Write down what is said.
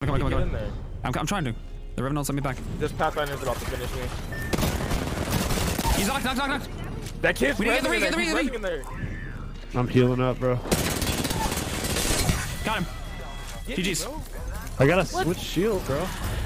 Come on. In there. I'm trying to. The Revenant sent me back. This Pathfinder's about to finish me. He's knocked. That kid's We didn't get the resing in there. I'm healing up, bro. Got him. Get GG's. me, bro. I gotta switch shield, bro.